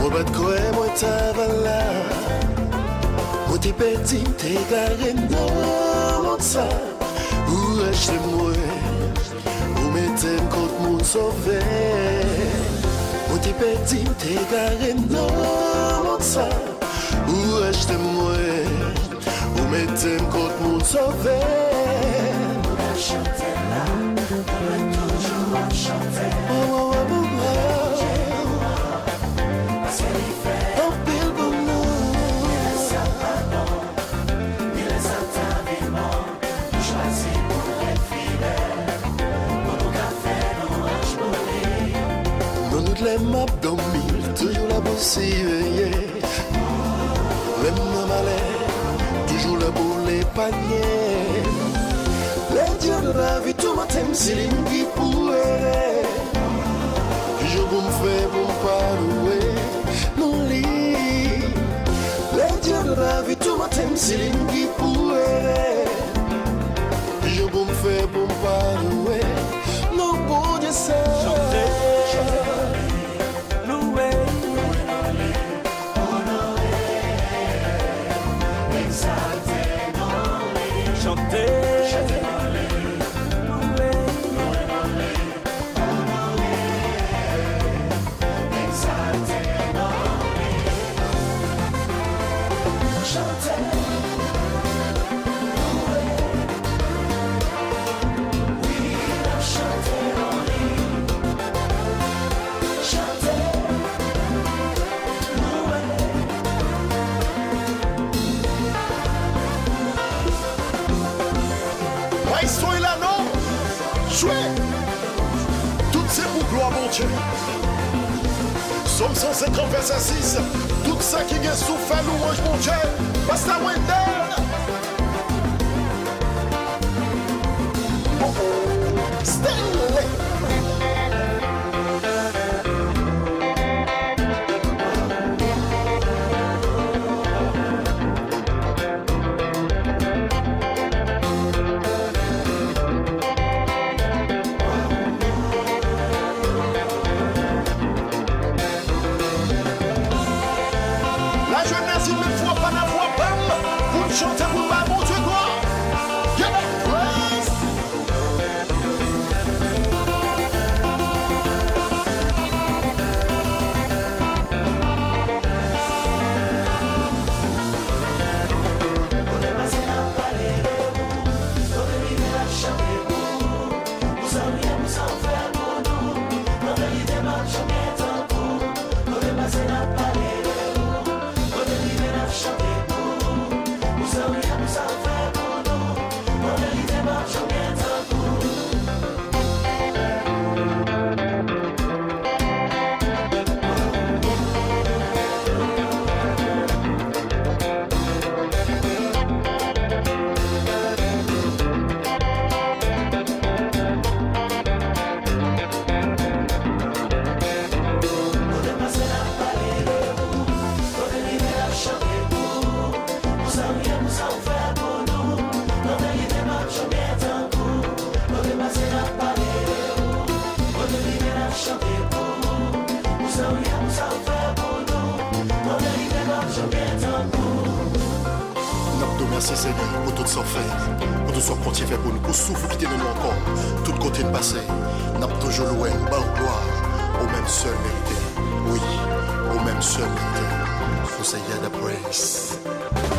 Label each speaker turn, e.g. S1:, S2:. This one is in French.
S1: Moi quoi moi t'avala. Moi t'es petit t'es garé non ça. Ou acheter moi. Ou mettez contre mon sauvé. Moi t'es petit t'es garé non ça. Ou acheter moi. Ou mettez contre mon sauvé. On chanter là, on toujours chanter. Les maps dormir, toujours la bosse éveillée. Même dans malais, toujours la boule et panier. Les dieux de la vie, tout matin, c'est les qui pourraient. Je vous me fais pour me parler, mon lit. Les dieux de la vie, tout matin, c'est les qui pourraient. Je vous me fais pour me parler, non, bon Dieu, ça.
S2: Soyez là, non? Jouez! Tout c'est pour gloire, mon Dieu. Somme 150 verset 6. Tout ça qui est souffert, louange, mon Dieu. Basta Wendell. Stanley. Chantez pour ma mon Dieu gloire. Give it praise. Merci Seigneur pour tout ce fait, pour tout ce qu'on fait pour nous, pour souffle qui nous encore, tout côté de passé. Nous avons toujours loué, bas gloire, au même seul mérité. Oui, au même seul mérité. Faut say yeah the praise.